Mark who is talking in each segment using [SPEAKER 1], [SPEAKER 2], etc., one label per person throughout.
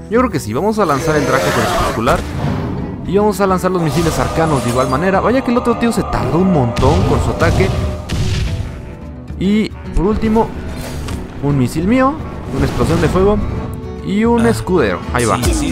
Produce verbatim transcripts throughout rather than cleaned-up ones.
[SPEAKER 1] Yo creo que sí, vamos a lanzar el Draco Crepuscular. Y vamos a lanzar los misiles arcanos de igual manera. Vaya que el otro tío se tardó un montón con su ataque. Y por último, un misil mío, una explosión de fuego y un ah, escudero. Ahí va. Sí,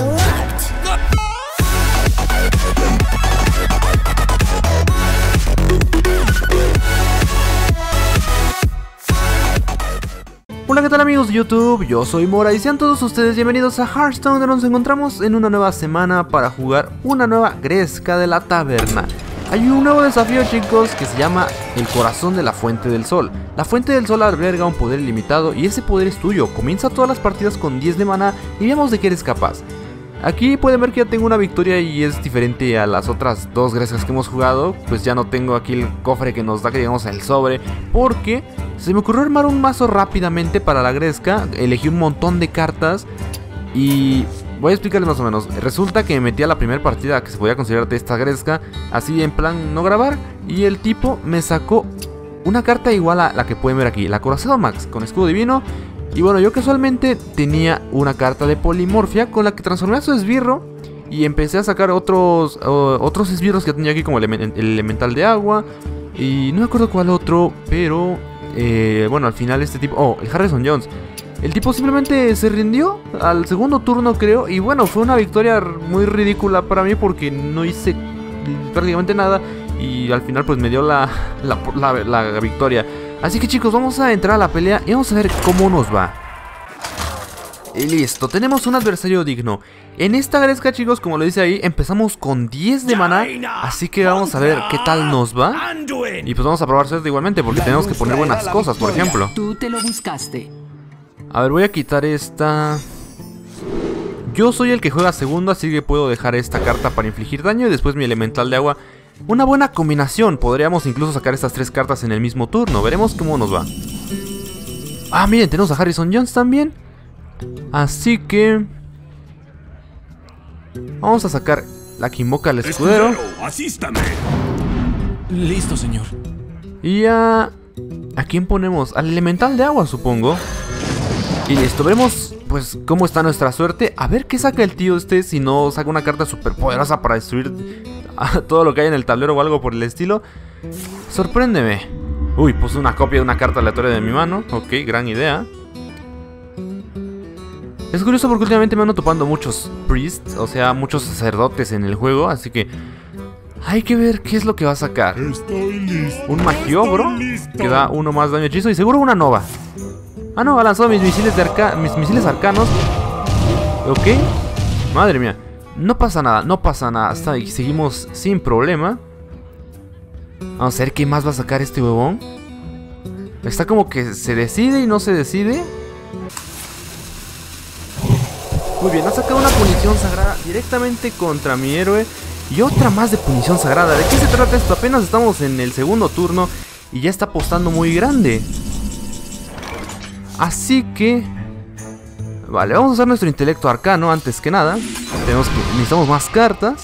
[SPEAKER 1] hola, ¿qué tal amigos de YouTube? Yo soy Mora y sean todos ustedes bienvenidos a Hearthstone, donde nos encontramos en una nueva semana para jugar una nueva Gresca de la Taberna. Hay un nuevo desafío, chicos, que se llama el Corazón de la Fuente del Sol. La Fuente del Sol alberga un poder ilimitado y ese poder es tuyo. Comienza todas las partidas con diez de maná y veamos de qué eres capaz. Aquí pueden ver que ya tengo una victoria y es diferente a las otras dos Grescas que hemos jugado. Pues ya no tengo aquí el cofre que nos da, que digamos, el sobre, porque se me ocurrió armar un mazo rápidamente para la Gresca. Elegí un montón de cartas y voy a explicarles más o menos. Resulta que me metí a la primera partida que se podía considerar de esta Gresca, así en plan no grabar, y el tipo me sacó una carta igual a la que pueden ver aquí, la Corazón Max con escudo divino. Y bueno, yo casualmente tenía una carta de polimorfia con la que transformé a su esbirro y empecé a sacar otros uh, otros esbirros que tenía aquí, como el, el elemental de agua y no me acuerdo cuál otro, pero eh, bueno, al final este tipo, oh, el Harrison Jones, el tipo simplemente se rindió al segundo turno, creo, y bueno, fue una victoria muy ridícula para mí porque no hice prácticamente nada y al final pues me dio la, la, la, la victoria. Así que chicos, vamos a entrar a la pelea y vamos a ver cómo nos va. Y listo, tenemos un adversario digno. En esta Gresca, chicos, como lo dice ahí, empezamos con diez de maná. Así que vamos a ver qué tal nos va. Y pues vamos a probar suerte igualmente, porque tenemos que poner buenas cosas, por ejemplo.
[SPEAKER 2] Tú te lo buscaste.
[SPEAKER 1] A ver, voy a quitar esta. Yo soy el que juega segundo, así que puedo dejar esta carta para infligir daño y después mi elemental de agua. Una buena combinación, podríamos incluso sacar estas tres cartas en el mismo turno, veremos cómo nos va. Ah, miren, tenemos a Harrison Jones también. Así que vamos a sacar la que invoca al escudero.
[SPEAKER 3] Asístame.
[SPEAKER 2] Listo, señor.
[SPEAKER 1] Y a... ¿a quién ponemos? Al elemental de agua, supongo. Y listo, veremos pues cómo está nuestra suerte. A ver qué saca el tío este, si no saca una carta súper poderosa para destruir todo lo que hay en el tablero o algo por el estilo. Sorpréndeme. Uy, puse una copia de una carta aleatoria de mi mano. Ok, gran idea. Es curioso porque últimamente me ando topando muchos priests, o sea, muchos sacerdotes en el juego, así que hay que ver qué es lo que va a sacar.
[SPEAKER 3] Estoy listo.
[SPEAKER 1] Un magiobro que da uno más daño hechizo y seguro una nova. Ah, no, ha lanzado mis misiles de arca mis misiles arcanos. Ok. Madre mía. No pasa nada, no pasa nada. Hasta ahí seguimos sin problema. Vamos a ver qué más va a sacar este huevón. Está como que se decide y no se decide. Muy bien, ha sacado una punición sagrada directamente contra mi héroe. Y otra más de punición sagrada. ¿De qué se trata esto? Apenas estamos en el segundo turno y ya está apostando muy grande. Así que... vale, vamos a usar nuestro intelecto arcano antes que nada. Tenemos que, necesitamos más cartas.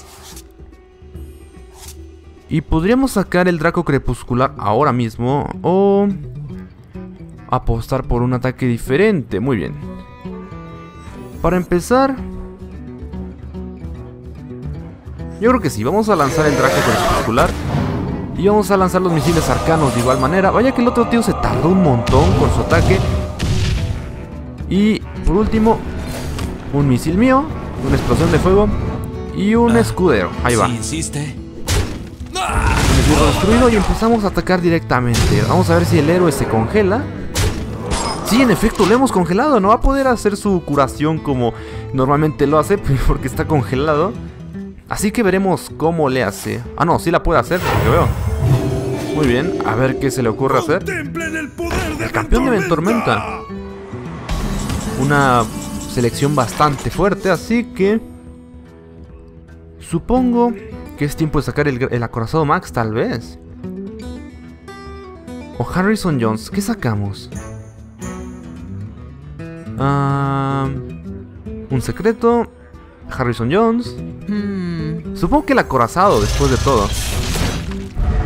[SPEAKER 1] Y podríamos sacar el Draco Crepuscular ahora mismo. O apostar por un ataque diferente. Muy bien. Para empezar, yo creo que sí, vamos a lanzar el Draco Crepuscular. Y vamos a lanzar los misiles arcanos de igual manera. Vaya que el otro tío se tardó un montón con su ataque. Y por último, un misil mío, una explosión de fuego y un ah, escudero. Ahí va.
[SPEAKER 2] Si insiste.
[SPEAKER 1] Un esbirro destruido y empezamos a atacar directamente. Vamos a ver si el héroe se congela. Sí, en efecto, lo hemos congelado. No va a poder hacer su curación como normalmente lo hace, porque está congelado. Así que veremos cómo le hace. Ah, no, sí la puede hacer, porque veo. Muy bien, a ver qué se le ocurre hacer.
[SPEAKER 3] El, poder de
[SPEAKER 1] el campeón de Ventormenta. Una selección bastante fuerte, así que supongo que es tiempo de sacar el, el acorazado Max, tal vez. O Harrison Jones, ¿qué sacamos? Uh, un secreto, Harrison Jones. hmm. Supongo que el acorazado, después de todo.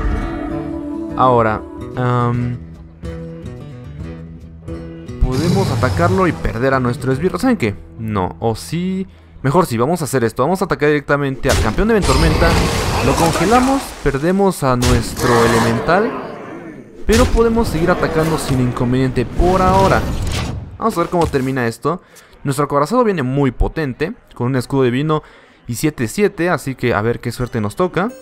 [SPEAKER 1] Ahora um, podemos atacarlo y perder a nuestro esbirro. ¿Saben qué? No, o sí... Mejor sí, vamos a hacer esto. Vamos a atacar directamente al campeón de Ventormenta. Lo congelamos, perdemos a nuestro elemental, pero podemos seguir atacando sin inconveniente por ahora. Vamos a ver cómo termina esto. Nuestro acorazado viene muy potente, con un escudo divino y siete siete, así que a ver qué suerte nos toca.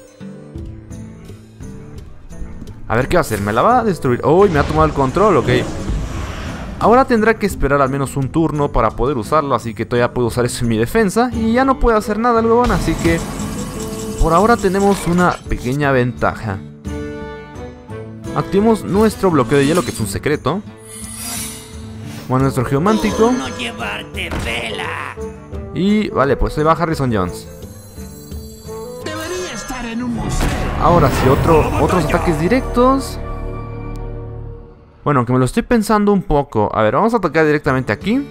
[SPEAKER 1] A ver qué va a hacer, me la va a destruir. Uy, me ha tomado el control, ok. Ahora tendrá que esperar al menos un turno para poder usarlo, así que todavía puedo usar eso en mi defensa. Y ya no puede hacer nada el huevón, así que por ahora tenemos una pequeña ventaja. Activemos nuestro bloqueo de hielo, que es un secreto. Bueno, nuestro geomántico.
[SPEAKER 4] No llevarte vela.
[SPEAKER 1] Y vale, pues ahí va Harrison Jones.
[SPEAKER 2] Debería estar en un museo.
[SPEAKER 1] Ahora sí, otro, otros ataques directos. Bueno, aunque me lo estoy pensando un poco. A ver, vamos a atacar directamente aquí.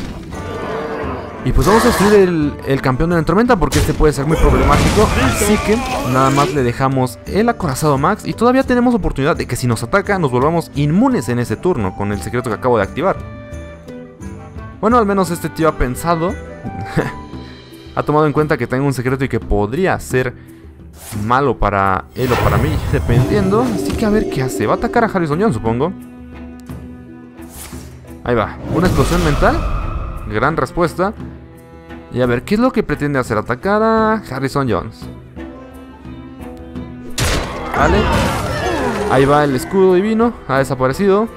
[SPEAKER 1] Y pues vamos a destruir el, el campeón de la tormenta, porque este puede ser muy problemático. Así que nada más le dejamos el acorazado Max. Y todavía tenemos oportunidad de que si nos ataca nos volvamos inmunes en ese turno, con el secreto que acabo de activar. Bueno, al menos este tío ha pensado. Ha tomado en cuenta que tengo un secreto y que podría ser malo para él o para mí, dependiendo. Así que a ver qué hace. Va a atacar a Harrison Jones, supongo. Ahí va, una explosión mental. Gran respuesta. Y a ver, ¿qué es lo que pretende hacer? Atacar a Harrison Jones. Vale. Ahí va el escudo divino. Ha desaparecido.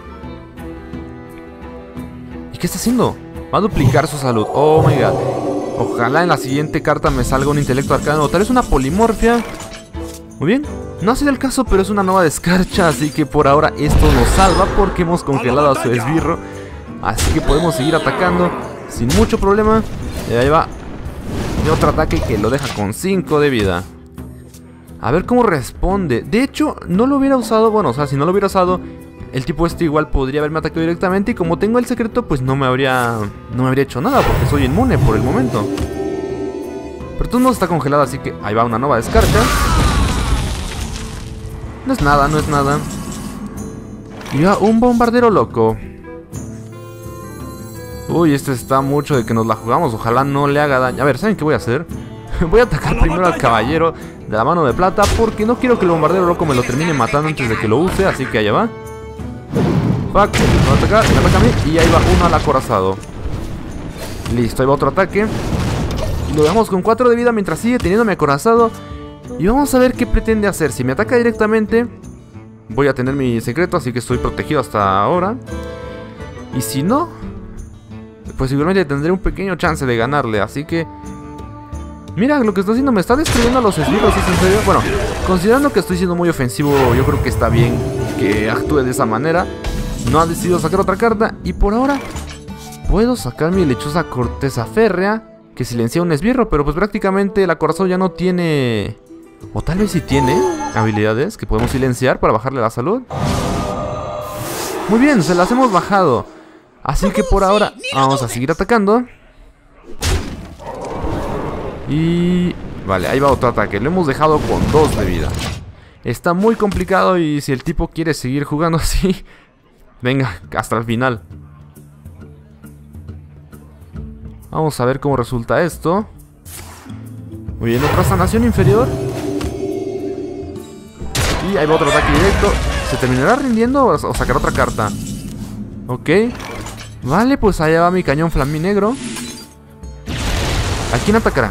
[SPEAKER 1] ¿Y qué está haciendo? Va a duplicar su salud. Oh my god. Ojalá en la siguiente carta me salga un intelecto arcano, o tal vez una polimorfia. Muy bien. No ha sido el caso, pero es una nueva descarcha. Así que por ahora esto nos salva, porque hemos congelado a su esbirro. Así que podemos seguir atacando sin mucho problema. Y ahí va. Y otro ataque que lo deja con cinco de vida. A ver cómo responde. De hecho, no lo hubiera usado. Bueno, o sea, si no lo hubiera usado, el tipo este igual podría haberme atacado directamente. Y como tengo el secreto, pues no me habría No me habría hecho nada, porque soy inmune por el momento. Pero todo no está congelado, así que ahí va una nueva descarga. No es nada, no es nada. Y va un bombardero loco. Uy, este está mucho de que nos la jugamos. Ojalá no le haga daño. A ver, ¿saben qué voy a hacer? Voy a atacar primero al caballero de la mano de plata, porque no quiero que el bombardero loco me lo termine matando antes de que lo use. Así que allá va. Fuck, me va a atacar, me ataca a mí. Y ahí va uno al acorazado. Listo, ahí va otro ataque. Y lo dejamos con cuatro de vida mientras sigue teniendo mi acorazado. Y vamos a ver qué pretende hacer. Si me ataca directamente, voy a tener mi secreto, así que estoy protegido hasta ahora. Y si no, pues igualmente tendré un pequeño chance de ganarle. Así que mira lo que está haciendo, me está destruyendo a los esbirros. ¿Es en serio? Bueno, considerando que estoy siendo muy ofensivo, yo creo que está bien que actúe de esa manera. No ha decidido sacar otra carta. Y por ahora puedo sacar mi lechosa corteza férrea, que silencia un esbirro. Pero pues prácticamente el acorazado ya no tiene, o tal vez sí tiene habilidades que podemos silenciar para bajarle la salud. Muy bien, se las hemos bajado. Así que por ahora vamos a seguir atacando. Y vale, ahí va otro ataque. Lo hemos dejado con dos de vida. Está muy complicado, y si el tipo quiere seguir jugando así, venga, hasta el final. Vamos a ver cómo resulta esto. Muy bien, otra sanación inferior. Y ahí va otro ataque directo. ¿Se terminará rindiendo o sacará otra carta? Ok. Vale, pues allá va mi cañón flaminegro. ¿A quién atacará?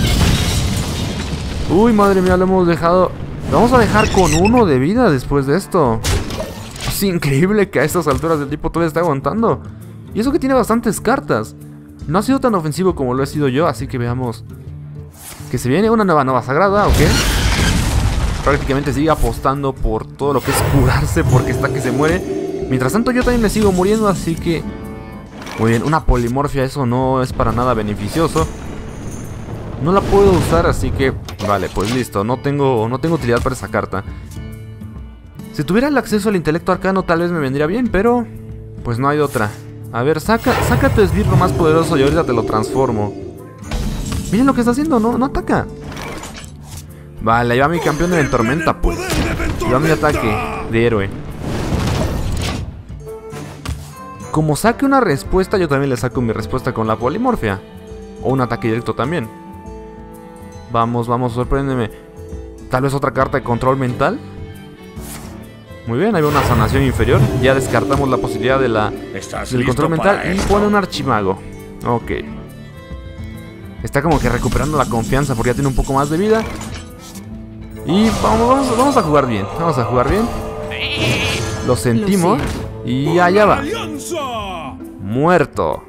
[SPEAKER 1] Uy, madre mía, lo hemos dejado. Lo vamos a dejar con uno de vida después de esto. Es increíble que a estas alturas el tipo todavía está aguantando. Y eso que tiene bastantes cartas. No ha sido tan ofensivo como lo he sido yo, así que veamos. Que se viene una nueva nova sagrada, ok. Prácticamente sigue apostando por todo lo que es curarse, porque está que se muere. Mientras tanto yo también me sigo muriendo, así que muy bien, una polimorfia, eso no es para nada beneficioso. No la puedo usar, así que vale, pues listo, no tengo, no tengo utilidad para esa carta. Si tuviera el acceso al intelecto arcano tal vez me vendría bien, pero pues no hay otra. A ver, saca, saca tu esbirro más poderoso y ahorita te lo transformo. Miren lo que está haciendo, no, no ataca. Vale, ahí va mi campeón de Ventormenta, pues. Y va mi ataque de héroe. como saque una respuesta, yo también le saco mi respuesta con la polimorfia. O un ataque directo también. Vamos, vamos, sorpréndeme. Tal vez otra carta de control mental. Muy bien, hay una sanación inferior. Ya descartamos la posibilidad de la, del control mental. Y pone un archimago. Ok. Está como que recuperando la confianza porque ya tiene un poco más de vida. Y vamos, vamos, vamos a jugar bien. Vamos a jugar bien. Lo sentimos. Y allá va. Muerto.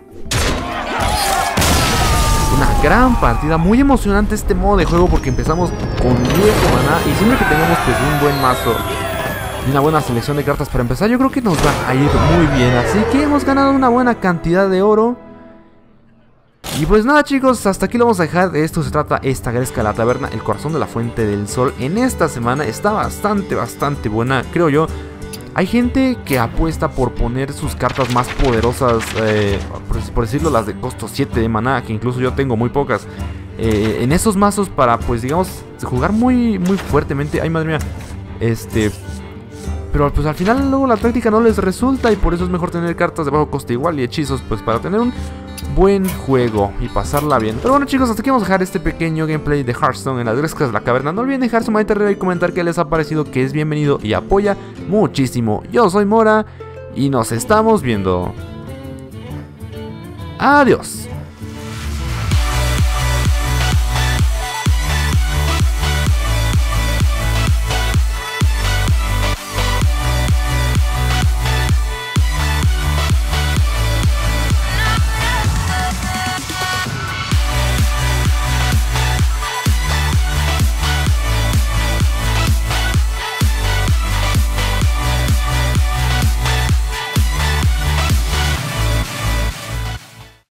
[SPEAKER 1] Una gran partida. Muy emocionante este modo de juego porque empezamos con diez de maná. Y siempre que tengamos pues un buen mazo y una buena selección de cartas para empezar, yo creo que nos va a ir muy bien. Así que hemos ganado una buena cantidad de oro. Y pues nada, chicos, hasta aquí lo vamos a dejar. De esto se trata esta Gresca de la Taberna, el corazón de la Fuente del Sol. En esta semana está bastante, bastante buena, creo yo. Hay gente que apuesta por poner sus cartas más poderosas, eh, por, por decirlo, las de costo siete de maná, que incluso yo tengo muy pocas, eh, en esos mazos para, pues digamos, jugar muy, muy fuertemente. Ay, madre mía. Este... Pero pues al final luego la táctica no les resulta y por eso es mejor tener cartas de bajo coste igual y hechizos, pues para tener un buen juego y pasarla bien. Pero bueno, chicos, hasta aquí vamos a dejar este pequeño gameplay de Hearthstone en las Grescas de la Caverna. No olviden dejar su manita arriba y comentar qué les ha parecido, que es bienvenido y apoya muchísimo. Yo soy Mora y nos estamos viendo. Adiós.